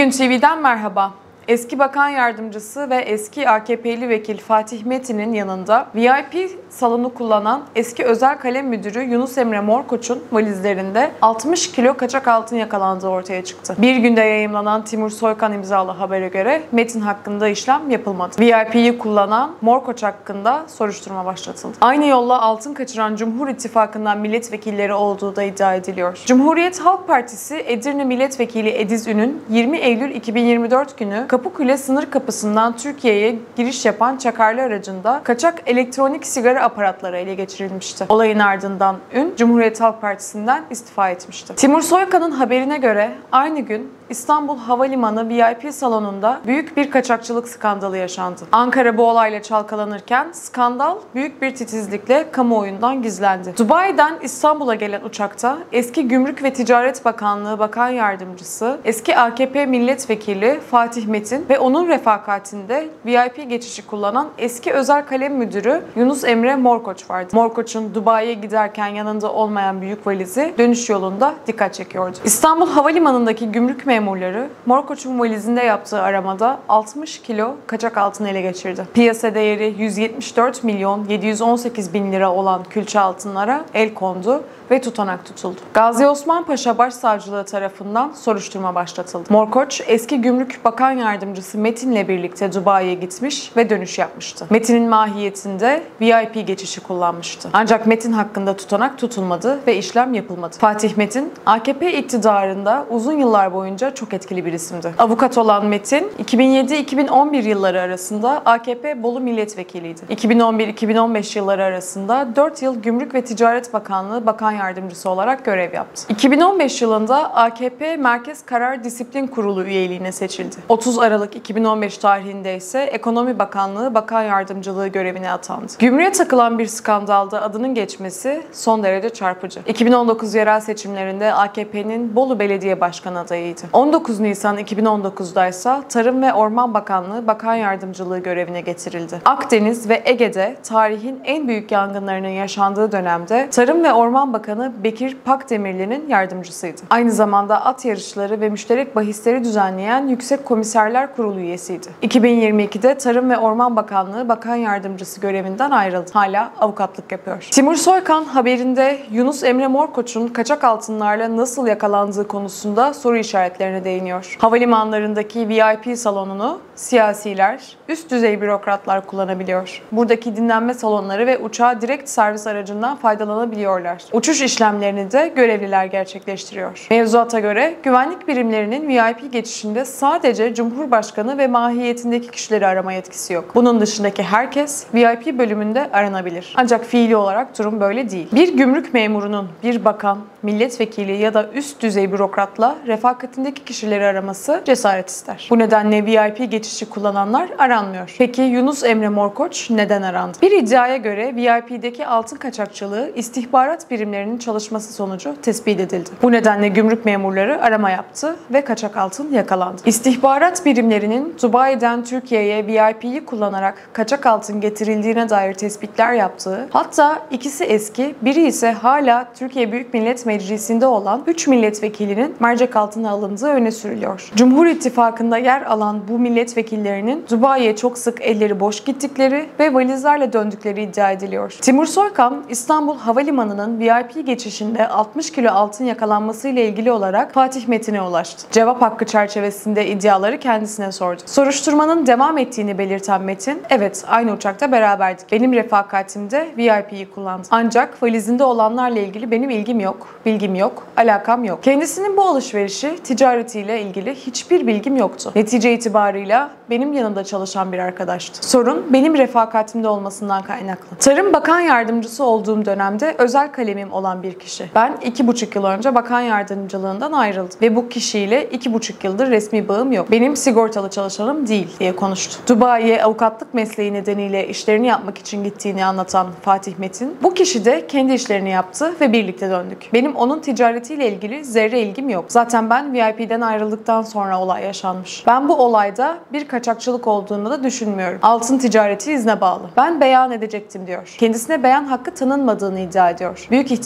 Bugün TV'den merhaba. Eski Bakan Yardımcısı ve eski AKP'li vekil Fatih Metin'in yanında VIP salonu kullanan eski özel kalem müdürü Yunus Emre Morkoç'un valizlerinde 60 kilo kaçak altın yakalandığı ortaya çıktı. Bir günde yayımlanan Timur Soykan imzalı habere göre Metin hakkında işlem yapılmadı. VIP'yi kullanan Morkoç hakkında soruşturma başlatıldı. Aynı yolla altın kaçıran Cumhur İttifakı'ndan milletvekilleri olduğu da iddia ediliyor. Cumhuriyet Halk Partisi Edirne Milletvekili Ediz Ün'ün 20 Eylül 2024 günü Kapıkule sınır kapısından Türkiye'ye giriş yapan çakarlı aracında kaçak elektronik sigara aparatları ele geçirilmişti. Olayın ardından Ün, Cumhuriyet Halk Partisi'nden istifa etmişti. Timur Soykan'ın haberine göre aynı gün İstanbul Havalimanı VIP salonunda büyük bir kaçakçılık skandalı yaşandı. Ankara bu olayla çalkalanırken skandal büyük bir titizlikle kamuoyundan gizlendi. Dubai'den İstanbul'a gelen uçakta eski Gümrük ve Ticaret Bakanlığı Bakan Yardımcısı, eski AKP milletvekili Fatih Metin ve onun refakatinde VIP geçişi kullanan eski özel kalem müdürü Yunus Emre Morkoç vardı. Morkoç'un Dubai'ye giderken yanında olmayan büyük valizi dönüş yolunda dikkat çekiyordu. İstanbul Havalimanı'ndaki gümrük memurları Morkoç'un valizinde yaptığı aramada 60 kilo kaçak altın ele geçirdi. Piyasa değeri 174 milyon 718 bin lira olan külçe altınlara el kondu ve tutanak tutuldu. Gazi Osman Paşa Başsavcılığı tarafından soruşturma başlatıldı. Morkoç, eski Gümrük Bakan Yardımcısı Metin'le birlikte Dubai'ye gitmiş ve dönüş yapmıştı. Metin'in mahiyetinde VIP geçişi kullanmıştı. Ancak Metin hakkında tutanak tutulmadı ve işlem yapılmadı. Fatih Metin, AKP iktidarında uzun yıllar boyunca çok etkili bir isimdi. Avukat olan Metin, 2007-2011 yılları arasında AKP Bolu milletvekiliydi. 2011-2015 yılları arasında 4 yıl Gümrük ve Ticaret Bakanlığı Bakan Yardımcısı olarak görev yaptı. 2015 yılında AKP Merkez Karar Disiplin Kurulu üyeliğine seçildi. 30 Aralık 2015 tarihinde ise Ekonomi Bakanlığı Bakan Yardımcılığı görevine atandı. Gümrüğe takılan bir skandalda adının geçmesi son derece çarpıcı. 2019 yerel seçimlerinde AKP'nin Bolu Belediye Başkanı adayıydı. 19 Nisan 2019'da ise Tarım ve Orman Bakanlığı Bakan Yardımcılığı görevine getirildi. Akdeniz ve Ege'de tarihin en büyük yangınlarının yaşandığı dönemde Tarım ve Orman Bakanı Bekir Pakdemirli'nin yardımcısıydı. Aynı zamanda at yarışları ve müşterek bahisleri düzenleyen Yüksek Komiserler Kurulu üyesiydi. 2022'de Tarım ve Orman Bakanlığı Bakan Yardımcısı görevinden ayrıldı. Hala avukatlık yapıyor. Timur Soykan haberinde Yunus Emre Morkoç'un kaçak altınlarla nasıl yakalandığı konusunda soru işaretlerine değiniyor. Havalimanlarındaki VIP salonunu siyasiler, üst düzey bürokratlar kullanabiliyor. Buradaki dinlenme salonları ve uçağa direkt servis aracından faydalanabiliyorlar. Uçuş işlemlerini de görevliler gerçekleştiriyor. Mevzuata göre güvenlik birimlerinin VIP geçişinde sadece Cumhurbaşkanı ve mahiyetindeki kişileri arama yetkisi yok. Bunun dışındaki herkes VIP bölümünde aranabilir. Ancak fiili olarak durum böyle değil. Bir gümrük memurunun bir bakan, milletvekili ya da üst düzey bürokratla refakatindeki kişileri araması cesaret ister. Bu nedenle VIP geçişi kullananlar aranmıyor. Peki Yunus Emre Morkoç neden arandı? Bir iddiaya göre VIP'deki altın kaçakçılığı istihbarat birimlerinin çalışması sonucu tespit edildi. Bu nedenle gümrük memurları arama yaptı ve kaçak altın yakalandı. İstihbarat birimlerinin Dubai'den Türkiye'ye VIP'yi kullanarak kaçak altın getirildiğine dair tespitler yaptığı, hatta ikisi eski, biri ise hala Türkiye Büyük Millet Meclisi'nde olan 3 milletvekilinin mercek altına alındığı öne sürülüyor. Cumhur İttifakı'nda yer alan bu milletvekillerinin Dubai'ye çok sık elleri boş gittikleri ve valizlerle döndükleri iddia ediliyor. Timur Soykan, İstanbul Havalimanı'nın VIP geçişinde 60 kilo altın yakalanmasıyla ilgili olarak Fatih Metin'e ulaştı. Cevap hakkı çerçevesinde iddiaları kendisine sordu. Soruşturmanın devam ettiğini belirten Metin, evet aynı uçakta beraberdik. Benim refakatimde VIP'yi kullandım. Ancak valizinde olanlarla ilgili benim ilgim yok, bilgim yok, alakam yok. Kendisinin bu alışverişi ticaretiyle ilgili hiçbir bilgim yoktu. Netice itibarıyla benim yanımda çalışan bir arkadaştı. Sorun benim refakatimde olmasından kaynaklı. Tarım Bakan Yardımcısı olduğum dönemde özel kalemim olan bir kişi. Ben 2,5 yıl önce bakan yardımcılığından ayrıldım ve bu kişiyle 2,5 yıldır resmi bağım yok. Benim sigortalı çalışanım değil diye konuştu. Dubai'ye avukatlık mesleği nedeniyle işlerini yapmak için gittiğini anlatan Fatih Metin, bu kişi de kendi işlerini yaptı ve birlikte döndük. Benim onun ticaretiyle ilgili zerre ilgim yok. Zaten ben VIP'den ayrıldıktan sonra olay yaşanmış. Ben bu olayda bir kaçakçılık olduğunu da düşünmüyorum. Altın ticareti izne bağlı. Ben beyan edecektim diyor. Kendisine beyan hakkı tanınmadığını iddia ediyor. Büyük ihtimal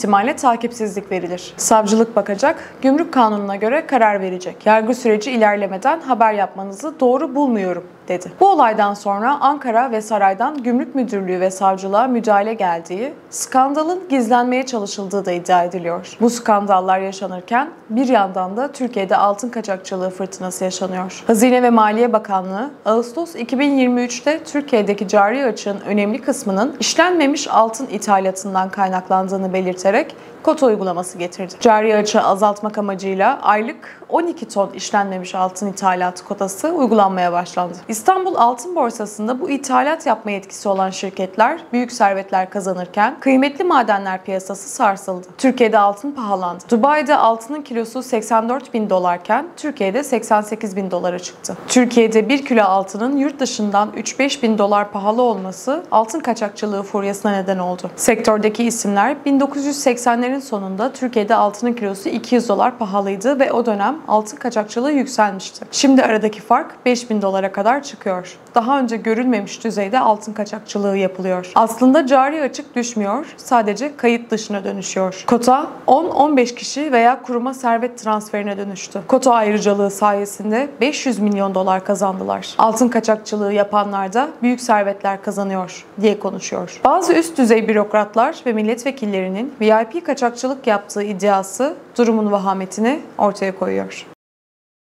ihtimalle takipsizlik verilir. Savcılık bakacak, gümrük kanununa göre karar verecek. Yargı süreci ilerlemeden haber yapmanızı doğru bulmuyorum dedi. Bu olaydan sonra Ankara ve saraydan Gümrük Müdürlüğü ve savcılığa müdahale geldiği, skandalın gizlenmeye çalışıldığı da iddia ediliyor. Bu skandallar yaşanırken bir yandan da Türkiye'de altın kaçakçılığı fırtınası yaşanıyor. Hazine ve Maliye Bakanlığı, Ağustos 2023'te Türkiye'deki cari açığın önemli kısmının işlenmemiş altın ithalatından kaynaklandığını belirterek kota uygulaması getirdi. Cari açığı azaltmak amacıyla aylık 12 ton işlenmemiş altın ithalatı kotası uygulanmaya başlandı. İstanbul Altın Borsası'nda bu ithalat yapma yetkisi olan şirketler büyük servetler kazanırken kıymetli madenler piyasası sarsıldı. Türkiye'de altın pahalandı. Dubai'de altının kilosu 84 bin dolarken Türkiye'de 88 bin dolara çıktı. Türkiye'de 1 kilo altının yurt dışından 3-5 bin dolar pahalı olması altın kaçakçılığı furyasına neden oldu. Sektördeki isimler 1980'lerin sonunda Türkiye'de altının kilosu 200 dolar pahalıydı ve o dönem altın kaçakçılığı yükselmişti. Şimdi aradaki fark 5.000 dolara kadar çıkıyor. Daha önce görülmemiş düzeyde altın kaçakçılığı yapılıyor. Aslında cari açık düşmüyor, sadece kayıt dışına dönüşüyor. Kota 10-15 kişi veya kuruma servet transferine dönüştü. Kota ayrıcalığı sayesinde 500 milyon dolar kazandılar. Altın kaçakçılığı yapanlar da büyük servetler kazanıyor diye konuşuyor. Bazı üst düzey bürokratlar ve milletvekillerinin VIP kaçakçılık yaptığı iddiası durumun vahametini ortaya koyuyor.